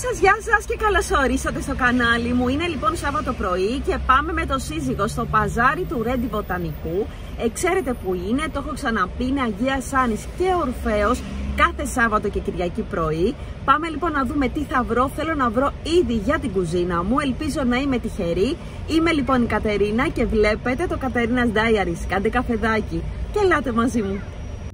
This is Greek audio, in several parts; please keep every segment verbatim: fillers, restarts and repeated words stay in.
σας, γεια σας και καλώς ορίσατε στο κανάλι μου. Είναι λοιπόν Σάββατο πρωί και πάμε με το σύζυγο στο παζάρι του Ρέντι Βοτανικού. Ε, ξέρετε που είναι, το έχω ξαναπεί, είναι Αγίας Άννης και Ορφέως κάθε Σάββατο και Κυριακή πρωί. Πάμε λοιπόν να δούμε τι θα βρω. Θέλω να βρω ήδη για την κουζίνα μου. Ελπίζω να είμαι τυχερή. Είμαι λοιπόν η Κατερίνα και βλέπετε το Katerina's Diaries. Κάντε καφεδάκι και ελάτε μαζί μου.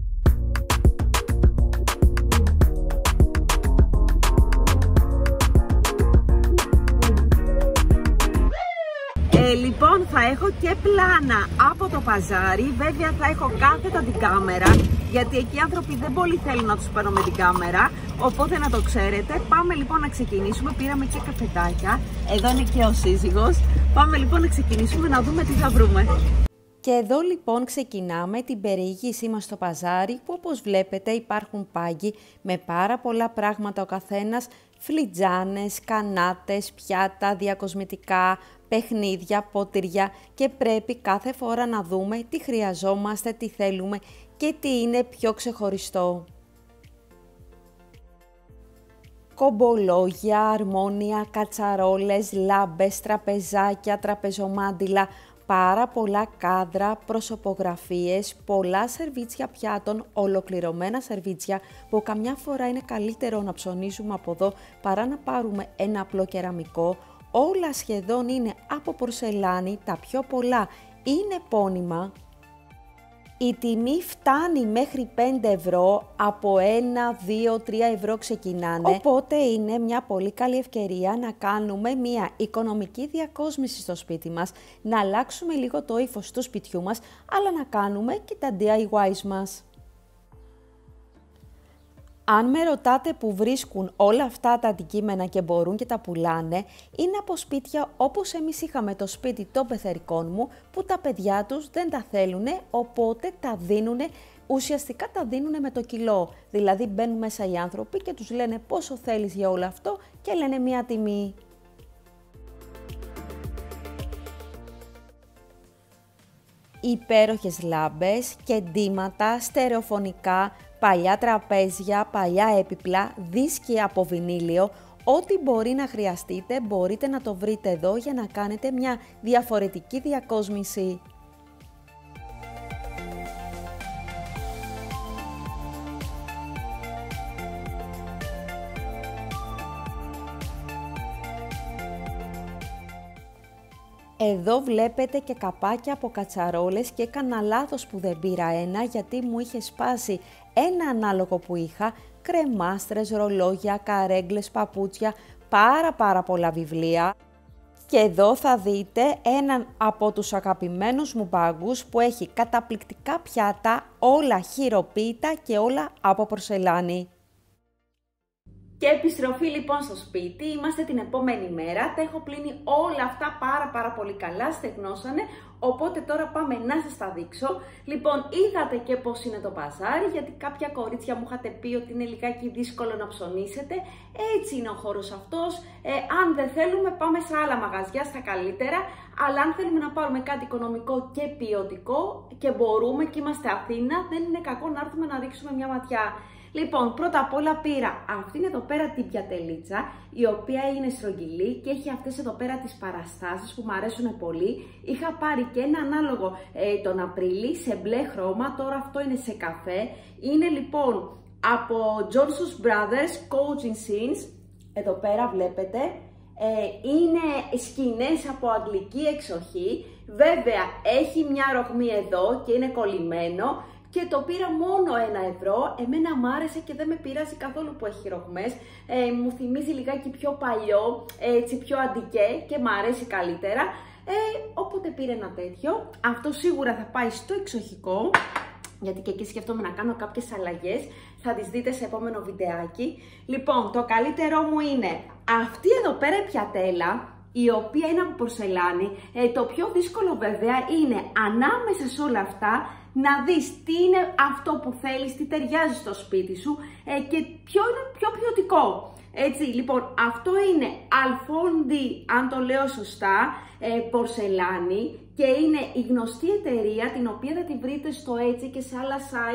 Ε, λοιπόν, θα έχω και πλάνα από το παζάρι. Βέβαια θα έχω κάθετα την κάμερα, γιατί εκεί οι άνθρωποι δεν πολύ θέλουν να τους παίρνω με την κάμερα. Οπότε να το ξέρετε. Πάμε λοιπόν να ξεκινήσουμε. Πήραμε και καφετάκια. Εδώ είναι και ο σύζυγος. Πάμε λοιπόν να ξεκινήσουμε να δούμε τι θα βρούμε. Και εδώ λοιπόν ξεκινάμε την περιήγησή μας στο παζάρι, που όπως βλέπετε υπάρχουν πάγκοι με πάρα πολλά πράγματα ο καθένας, φλιτζάνες, κανάτες, πιάτα, διακοσμητικά, παιχνίδια, ποτήρια, και πρέπει κάθε φορά να δούμε τι χρειαζόμαστε, τι θέλουμε και τι είναι πιο ξεχωριστό. Κομπολόγια, αρμόνια, κατσαρόλες, λάμπες, τραπεζάκια, τραπεζομάντιλα, πάρα πολλά κάδρα, προσωπογραφίες, πολλά σερβίτσια πιάτων, ολοκληρωμένα σερβίτσια που καμιά φορά είναι καλύτερο να ψωνίσουμε από εδώ παρά να πάρουμε ένα απλό κεραμικό. Όλα σχεδόν είναι από πορσελάνη, τα πιο πολλά είναι επώνυμα. Η τιμή φτάνει μέχρι πέντε ευρώ, από ένα, δύο, τρία ευρώ ξεκινάνε, οπότε είναι μια πολύ καλή ευκαιρία να κάνουμε μια οικονομική διακόσμηση στο σπίτι μας, να αλλάξουμε λίγο το ύφος του σπιτιού μας, αλλά να κάνουμε και τα ντι άι γουάις μας. Αν με ρωτάτε που βρίσκουν όλα αυτά τα αντικείμενα και μπορούν και τα πουλάνε, είναι από σπίτια όπως εμείς είχαμε το σπίτι των πεθερικών μου, που τα παιδιά τους δεν τα θέλουνε, οπότε τα δίνουνε, ουσιαστικά τα δίνουνε με το κιλό. Δηλαδή μπαίνουν μέσα οι άνθρωποι και τους λένε πόσο θέλεις για όλο αυτό και λένε μία τιμή. Υπέροχες λάμπες και ντύματα, στερεοφωνικά, παλιά τραπέζια, παλιά έπιπλα, δίσκοι από βινίλιο, ό,τι μπορεί να χρειαστείτε μπορείτε να το βρείτε εδώ για να κάνετε μια διαφορετική διακόσμηση. Εδώ βλέπετε και καπάκια από κατσαρόλες και έκανα λάθος που δεν πήρα ένα, γιατί μου είχε σπάσει ένα ανάλογο που είχα, κρεμάστρες, ρολόγια, καρέγκλες, παπούτσια, πάρα πάρα πολλά βιβλία. Και εδώ θα δείτε έναν από τους αγαπημένους μου μπάγκους που έχει καταπληκτικά πιάτα, όλα χειροποίητα και όλα από πορσελάνη. Και επιστροφή λοιπόν στο σπίτι, είμαστε την επόμενη μέρα, τα έχω πλύνει όλα αυτά πάρα πάρα πολύ καλά, στεγνώσανε, οπότε τώρα πάμε να σας τα δείξω. Λοιπόν, είδατε και πώς είναι το παζάρι, γιατί κάποια κορίτσια μου είχατε πει ότι είναι λιγάκι δύσκολο να ψωνίσετε, έτσι είναι ο χώρος αυτός. Ε, αν δεν θέλουμε πάμε σε άλλα μαγαζιά, στα καλύτερα, αλλά αν θέλουμε να πάρουμε κάτι οικονομικό και ποιοτικό και μπορούμε και είμαστε Αθήνα, δεν είναι κακό να έρθουμε να ρίξουμε μια ματιά. Λοιπόν, πρώτα απ' όλα πήρα αυτήν εδώ πέρα την πιατελίτσα, η οποία είναι στρογγυλή και έχει αυτές εδώ πέρα τις παραστάσεις που μου αρέσουν πολύ. Είχα πάρει και ένα ανάλογο ε, τον Απρίλη σε μπλε χρώμα, τώρα αυτό είναι σε καφέ. Είναι λοιπόν από Johnson's Brothers Coaching Scenes, εδώ πέρα βλέπετε. Ε, είναι σκηνές από αγγλική εξοχή, βέβαια έχει μια ρογμή εδώ και είναι κολλημένο. Και το πήρα μόνο ένα ευρώ, εμένα μ' άρεσε και δεν με πειράζει καθόλου που έχει ρογμές, ε, μου θυμίζει λιγάκι πιο παλιό, έτσι πιο αντικέ και μ' αρέσει καλύτερα, ε, όποτε πήρε ένα τέτοιο. Αυτό σίγουρα θα πάει στο εξοχικό, γιατί και εκεί σκέφτομαι να κάνω κάποιες αλλαγές, θα τις δείτε σε επόμενο βιντεάκι. Λοιπόν, το καλύτερό μου είναι αυτή εδώ πέρα η πιατέλα, η οποία είναι από πορσελάνη. Ε, το πιο δύσκολο βέβαια είναι ανάμεσα σε όλα αυτά να δεις τι είναι αυτό που θέλεις, τι ταιριάζει στο σπίτι σου ε, και ποιο είναι πιο ποιοτικό. Έτσι, λοιπόν, αυτό είναι Αλφόντι, αν το λέω σωστά, ε, πορσελάνη, και είναι η γνωστή εταιρεία την οποία θα τη βρείτε στο έτσι και σε άλλα sites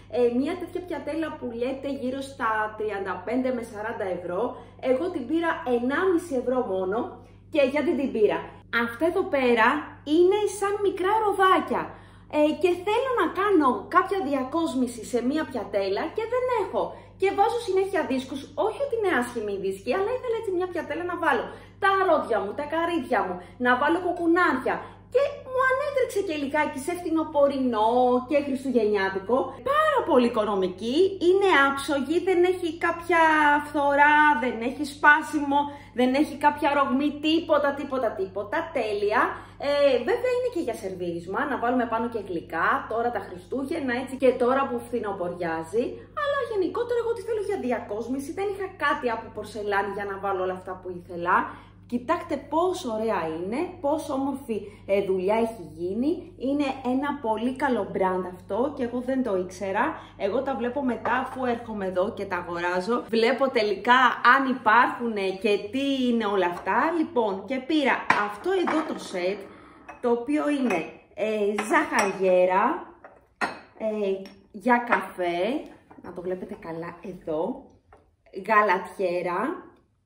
Ε, μια τέτοια πιατέλα που λέτε γύρω στα τριάντα πέντε με σαράντα ευρώ, εγώ την πήρα ενάμιση ευρώ μόνο. Και γιατί την πήρα? Αυτά εδώ πέρα είναι σαν μικρά ροδάκια. Ε, και θέλω να κάνω κάποια διακόσμηση σε μία πιατέλα και δεν έχω. Και βάζω συνέχεια δίσκους, όχι ότι είναι άσχημη η δίσκη, αλλά ήθελα έτσι μια πιατέλα να βάλω τα αρόδια μου, τα καρύδια μου, να βάλω κοκουνάρια. Και μου ανέτρεξε και λιγάκι σε φθινοπορεινό και χριστουγεννιάτικο. Πάρα πολύ οικονομική, είναι άψογη, δεν έχει κάποια φθορά, δεν έχει σπάσιμο, δεν έχει κάποια ρογμή, τίποτα, τίποτα, τίποτα, τέλεια. Ε, βέβαια είναι και για σερβίρισμα, να βάλουμε πάνω και γλυκά, τώρα τα Χριστούγεννα, έτσι και τώρα που φθινοποριάζει. Αλλά γενικότερα εγώ τι θέλω για διακόσμηση, δεν είχα κάτι από πορσελάνη για να βάλω όλα αυτά που ήθελα. Κοιτάξτε πόσο ωραία είναι, πόσο όμορφη ε, δουλειά έχει γίνει. Είναι ένα πολύ καλό brand αυτό και εγώ δεν το ήξερα. Εγώ τα βλέπω μετά αφού έρχομαι εδώ και τα αγοράζω. Βλέπω τελικά αν υπάρχουν και τι είναι όλα αυτά. Λοιπόν, και πήρα αυτό εδώ το σετ, το οποίο είναι ε, ζαχαριέρα ε, για καφέ. Να το βλέπετε καλά εδώ. Γαλατιέρα.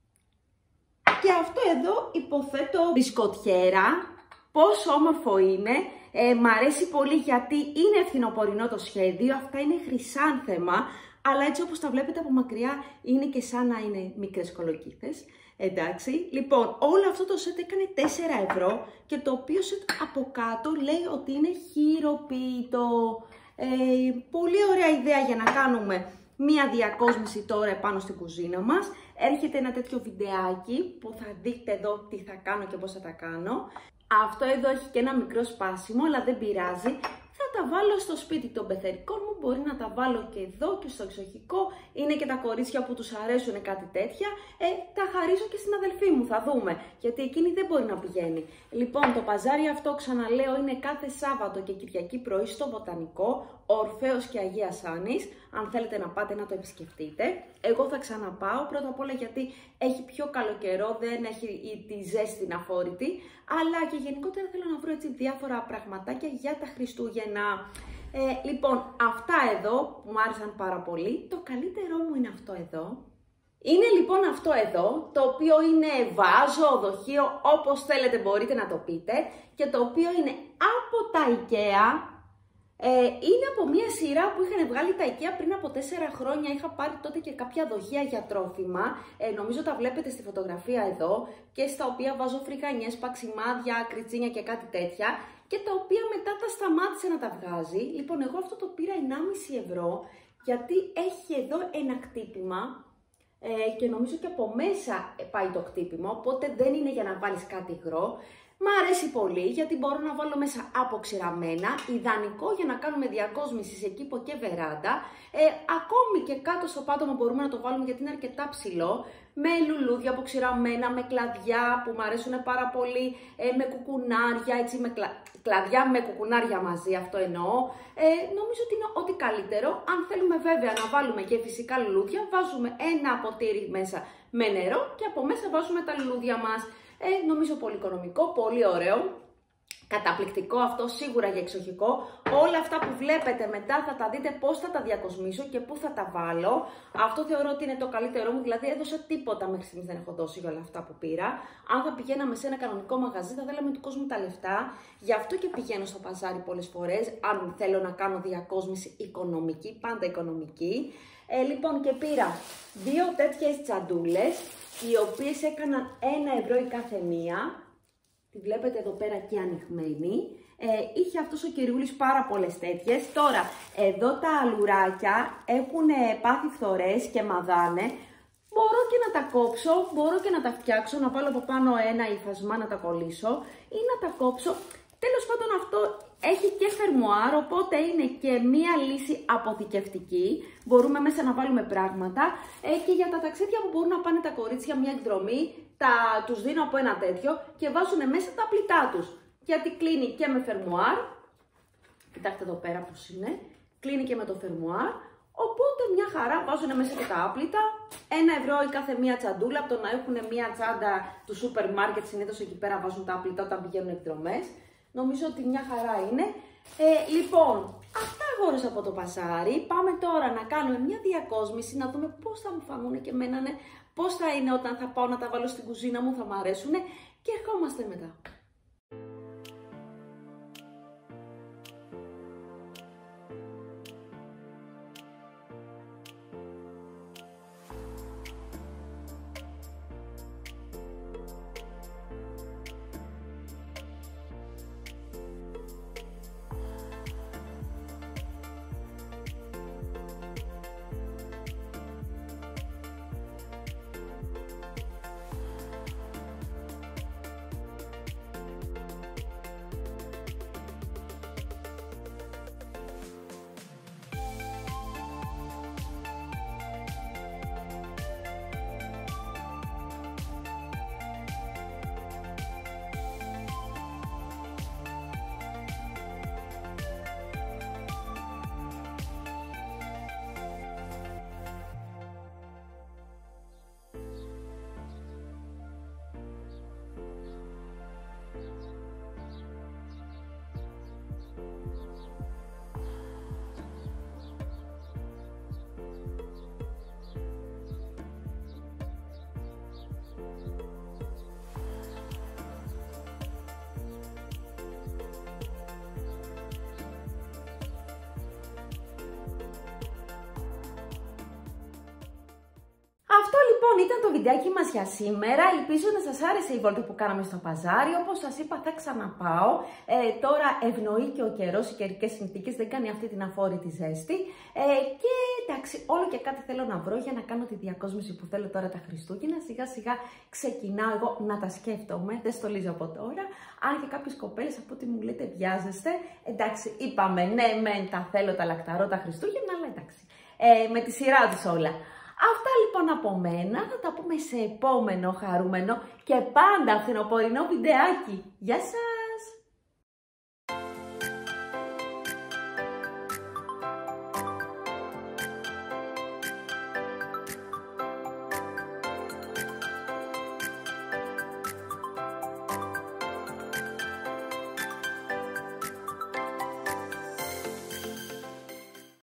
Και αυτό εδώ υποθέτω μπισκοτιέρα. Πόσο όμορφο είναι. Ε, μ' αρέσει πολύ γιατί είναι φθινοπορεινό το σχέδιο. Αυτά είναι χρυσάνθεμα. Αλλά έτσι όπως τα βλέπετε από μακριά είναι και σαν να είναι μικρές κολοκύθες. Εντάξει. Λοιπόν, όλο αυτό το σετ έκανε τέσσερα ευρώ. Και το οποίο σετ από κάτω λέει ότι είναι χειροποίητο. Ε, πολύ ωραία ιδέα για να κάνουμε μία διακόσμηση τώρα επάνω στην κουζίνα μας. Έρχεται ένα τέτοιο βιντεάκι που θα δείτε εδώ τι θα κάνω και πώς θα τα κάνω. Αυτό εδώ έχει και ένα μικρό σπάσιμο, αλλά δεν πειράζει. Θα τα βάλω στο σπίτι των πεθερικών μου, μπορεί να τα βάλω και εδώ και στο εξοχικό. Είναι και τα κορίτσια που τους αρέσουν κάτι τέτοια. Ε, τα χαρίζω και στην αδελφή μου, θα δούμε. Γιατί εκείνη δεν μπορεί να πηγαίνει. Λοιπόν, το παζάρι αυτό, ξαναλέω, είναι κάθε Σάββατο και Κυριακή πρωί στο Βοτανικό, Ορφέως και Αγίας Άννης. Αν θέλετε να πάτε να το επισκεφτείτε. Εγώ θα ξαναπάω, πρώτα απ' όλα γιατί έχει πιο καλό καιρό, δεν έχει τη ζέστη αφόρητη. Αλλά και γενικότερα θέλω να βρω έτσι διάφορα πραγματάκια για τα Χριστούγεννα. Ε, λοιπόν, αυτά εδώ που μου άρεσαν πάρα πολύ. Το καλύτερό μου είναι αυτό εδώ. Είναι λοιπόν αυτό εδώ, το οποίο είναι βάζο, δοχείο, όπως θέλετε μπορείτε να το πείτε. Και το οποίο είναι από τα IKEA. Ε, είναι από μια σειρά που είχαν βγάλει τα IKEA πριν από τέσσερα χρόνια. Είχα πάρει τότε και κάποια δοχεία για τρόφιμα. Ε, νομίζω τα βλέπετε στη φωτογραφία εδώ. Και στα οποία βάζω φρικανιές, παξιμάδια, κριτσίνια και κάτι τέτοια. Και τα οποία μετά τα σταμάτησε να τα βγάζει. Λοιπόν, εγώ αυτό το πήρα ενάμιση ευρώ. Γιατί έχει εδώ ένα κτύπημα. Ε, και νομίζω και από μέσα πάει το κτύπημα. Οπότε δεν είναι για να βάλεις κάτι υγρό. Μ' αρέσει πολύ γιατί μπορώ να βάλω μέσα αποξηραμένα, ιδανικό για να κάνουμε διακόσμηση σε κήπο και βεράντα. Ε, ακόμη και κάτω στο πάτωμα μπορούμε να το βάλουμε γιατί είναι αρκετά ψηλό, με λουλούδια αποξηραμένα, με κλαδιά που μου αρέσουν πάρα πολύ, ε, με κουκουνάρια, έτσι, με κλα... κλαδιά με κουκουνάρια μαζί, αυτό εννοώ. Ε, νομίζω ότι είναι ό,τι καλύτερο. Αν θέλουμε βέβαια να βάλουμε και φυσικά λουλούδια, βάζουμε ένα ποτήρι μέσα με νερό και από μέσα βάζουμε τα λουλούδια μας. Ε, νομίζω πολύ οικονομικό, πολύ ωραίο, καταπληκτικό αυτό σίγουρα για εξοχικό. Όλα αυτά που βλέπετε μετά θα τα δείτε πώς θα τα διακοσμήσω και πού θα τα βάλω. Αυτό θεωρώ ότι είναι το καλύτερό μου, δηλαδή έδωσα τίποτα μέχρι στιγμής, δεν έχω δώσει για όλα αυτά που πήρα. Αν θα πηγαίναμε σε ένα κανονικό μαγαζί θα θέλαμε του κόσμου τα λεφτά, γι' αυτό και πηγαίνω στο παζάρι πολλές φορές, αν θέλω να κάνω διακόσμηση οικονομική, πάντα οικονομική. Ε, λοιπόν, και πήρα δύο τέτοιες τσαντούλες, οι οποίες έκαναν ένα ευρώ η κάθε μία. Τη βλέπετε εδώ πέρα και ανοιγμένη. Ε, είχε αυτός ο κυριούλης πάρα πολλές τέτοιες. Τώρα, εδώ τα αλουράκια έχουν πάθει φθορές και μαδάνε. Μπορώ και να τα κόψω, μπορώ και να τα φτιάξω, να βάλω από πάνω ένα υφασμά να τα κολλήσω ή να τα κόψω. Τέλος πάντων αυτό έχει και φερμουάρ, οπότε είναι και μία λύση αποθηκευτική. Μπορούμε μέσα να βάλουμε πράγματα ε, και για τα ταξίδια που μπορούν να πάνε τα κορίτσια μια εκδρομή, τα, τους δίνω από ένα τέτοιο και βάζουν μέσα τα πλυτά τους. Γιατί κλείνει και με φερμουάρ, κοιτάξτε εδώ πέρα πως είναι, κλείνει και με το φερμουάρ. Οπότε μια χαρά βάζουν μέσα και τα άπλυτα. Ένα ευρώ η κάθε μία τσαντούλα, από το να έχουν μία τσάντα του σούπερ μάρκετ, συνήθως εκεί πέρα βάζουν τα άπλυτα όταν πηγαίνουν εκδρομές. Νομίζω ότι μια χαρά είναι. Ε, λοιπόν, Αυτά αγόρασα από το παζάρι. Πάμε τώρα να κάνουμε μια διακόσμηση, να δούμε πώς θα μου φανούν και εμένα, ναι, πώς θα είναι όταν θα πάω να τα βάλω στην κουζίνα μου, θα μου αρέσουν και ερχόμαστε μετά. Αυτό λοιπόν ήταν το βιντεάκι μας για σήμερα. Ελπίζω να σας άρεσε η βόλτα που κάναμε στο παζάρι. Όπως σας είπα, θα ξαναπάω. Ε, τώρα ευνοεί και ο καιρός, οι καιρικές συνθήκες, δεν κάνει αυτή την αφόρητη ζέστη. Ε, και εντάξει, όλο και κάτι θέλω να βρω για να κάνω τη διακόσμηση που θέλω τώρα τα Χριστούγεννα. Σιγά σιγά ξεκινάω εγώ να τα σκέφτομαι. Δεν στολίζω από τώρα. Αν και κάποιες κοπέλες από ό,τι μου λέτε βιάζεστε. Εντάξει, είπαμε ναι, μεν τα θέλω τα λακταρό τα Χριστούγεννα, αλλά εντάξει. Ε, με τη σειρά τους όλα. Αυτά λοιπόν από μένα, θα τα πούμε σε επόμενο χαρούμενο και πάντα φθινοπορεινό βιντεάκι. Γεια σας!